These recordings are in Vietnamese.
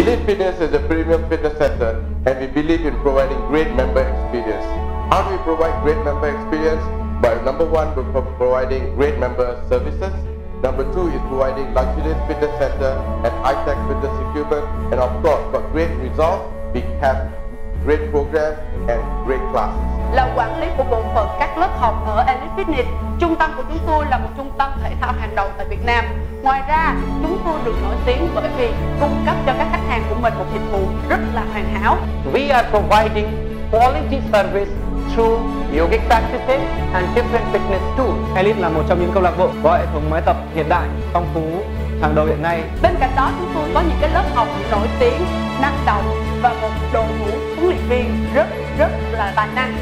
Elite Fitness is a premium fitness center, and we believe in providing great member experience. How do we provide great member experience? By number one, we're providing great member services. Number two is providing luxurious fitness center and high-tech fitness equipment. And of course, for great results, we have great programs and great classes. Là quản lý của bộ phận các lớp học ở Elite Fitness, trung tâm của chúng tôi là một trung tâm thể thao hàng đầu tại Việt Nam. Ngoài ra, chúng tôi được nổi tiếng bởi vì cung cấp cho các khách hàng của mình một dịch vụ rất là hoàn hảo. We are providing quality service through yogic practices and different fitness tools. Elite là một trong những câu lạc bộ có hệ thống máy tập hiện đại, phong phú, hàng đầu hiện nay. Bên cạnh đó, chúng tôi có những cái lớp học nổi tiếng, năng động và một đội ngũ huấn luyện viên rất là tài năng.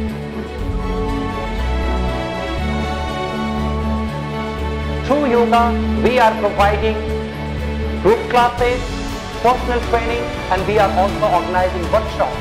Through yoga, we are providing group classes, personal training, and we are also organizing workshops.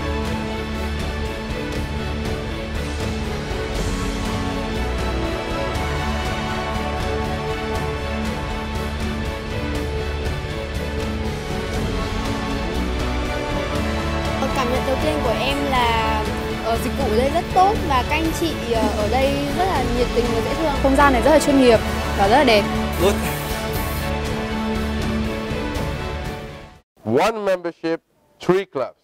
Cảm nhận đầu tiên của em là dịch vụ ở đây rất tốt và các anh chị ở đây rất là nhiệt tình và dễ thương. Không gian này rất là chuyên nghiệp và rất là đẹp. Good. One membership, 3 clubs.